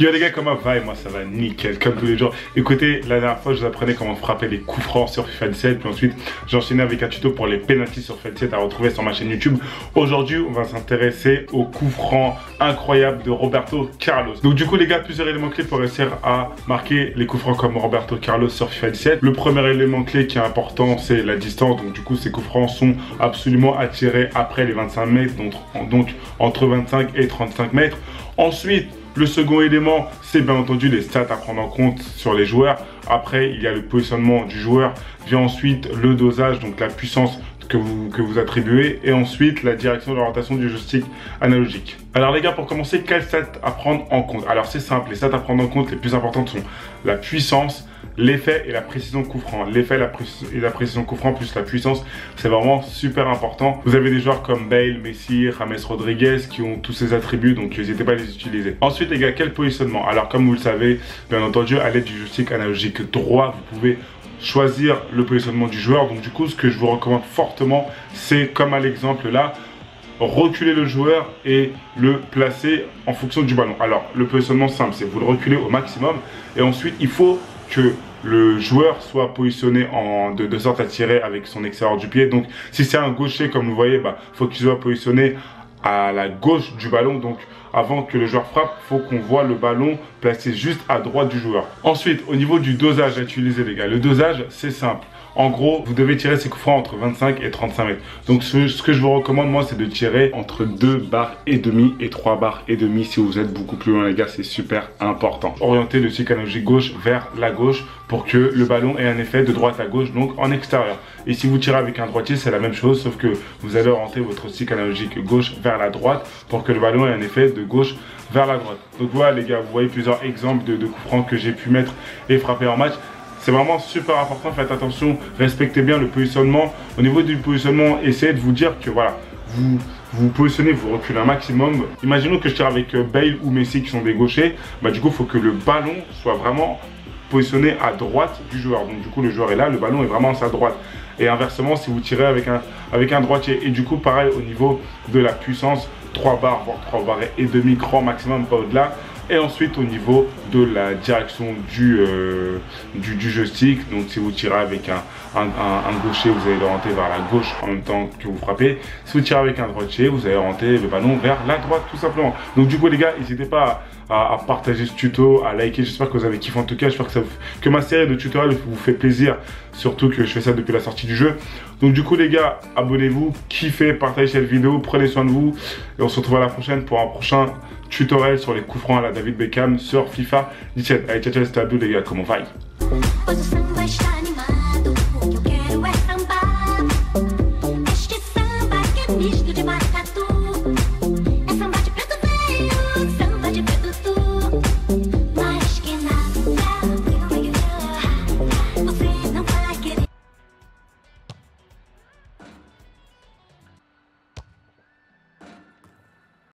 Yo les gars, comment va? Et moi ça va nickel, comme tous les jours. Écoutez, la dernière fois je vous apprenais comment frapper les coups francs sur FIFA 17. Puis ensuite j'ai enchaîné avec un tuto pour les penalties sur FIFA 17 à retrouver sur ma chaîne YouTube. Aujourd'hui on va s'intéresser aux coups francs incroyables de Roberto Carlos. Donc du coup les gars, plusieurs éléments clés pour réussir à marquer les coups francs comme Roberto Carlos sur FIFA 17. Le premier élément clé qui est important, c'est la distance. Donc du coup ces coups francs sont absolument à tirer après les 25 mètres, donc entre 25 et 35 mètres. Ensuite, le second élément, c'est bien entendu les stats à prendre en compte sur les joueurs. Après, il y a le positionnement du joueur. Vient ensuite le dosage, donc la puissance que vous attribuez. Et ensuite, la direction de l'orientation du joystick analogique. Alors les gars, pour commencer, quelles stats à prendre en compte? Alors c'est simple, les stats à prendre en compte les plus importantes sont la puissance, l'effet et la précision coup franc. L'effet et la précision coup franc plus la puissance, c'est vraiment super important. Vous avez des joueurs comme Bale, Messi, James Rodriguez qui ont tous ces attributs, donc n'hésitez pas à les utiliser. Ensuite les gars, quel positionnement? Alors comme vous le savez, bien entendu, à l'aide du joystick analogique droit, vous pouvez choisir le positionnement du joueur. Donc du coup, ce que je vous recommande fortement, c'est comme à l'exemple là, reculer le joueur et le placer en fonction du ballon. Alors le positionnement simple, c'est vous le reculez au maximum et ensuite il faut que le joueur soit positionné de sorte à tirer avec son extérieur du pied. Donc si c'est un gaucher comme vous voyez, faut qu'il soit positionné à la gauche du ballon. Donc avant que le joueur frappe, il faut qu'on voit le ballon placé juste à droite du joueur. Ensuite, au niveau du dosage à utiliser les gars, le dosage c'est simple. En gros, vous devez tirer ces coups francs entre 25 et 35 mètres. Donc ce que je vous recommande moi, c'est de tirer entre 2 barres et demi et 3 barres et demi si vous êtes beaucoup plus loin les gars, c'est super important. Orientez le stick analogique gauche vers la gauche pour que le ballon ait un effet de droite à gauche, donc en extérieur. Et si vous tirez avec un droitier, c'est la même chose, sauf que vous allez orienter votre stick analogique gauche vers la droite pour que le ballon ait un effet de gauche vers la droite. Donc voilà les gars, vous voyez plusieurs exemples de coups francs que j'ai pu mettre et frapper en match. C'est vraiment super important, faites attention, respectez bien le positionnement. Au niveau du positionnement, essayez de vous dire que voilà, vous positionnez, vous reculez un maximum. Imaginons que je tire avec Bale ou Messi qui sont des gauchers. Du coup, il faut que le ballon soit vraiment positionné à droite du joueur. Donc du coup, le joueur est là, le ballon est vraiment à sa droite. Et inversement, si vous tirez avec un droitier. Et du coup, pareil, au niveau de la puissance, 3 barres, voire 3 barres et demi, grand maximum, pas au-delà. Et ensuite au niveau de la direction du joystick, donc si vous tirez avec un gaucher, vous allez l'orienter vers la gauche en même temps que vous frappez. Si vous tirez avec un droitier, vous allez orienter le ballon vers la droite tout simplement. Donc du coup les gars, n'hésitez pas à partager ce tuto, à liker, j'espère que vous avez kiffé en tout cas, j'espère que ma série de tutoriels vous fait plaisir, surtout que je fais ça depuis la sortie du jeu. Donc du coup les gars, abonnez-vous, kiffez, partagez cette vidéo, prenez soin de vous et on se retrouve à la prochaine pour un prochain tutoriel sur les coups francs à la David Beckham sur FIFA 17. Allez, ciao ciao, c'était Abdou les gars, comment va?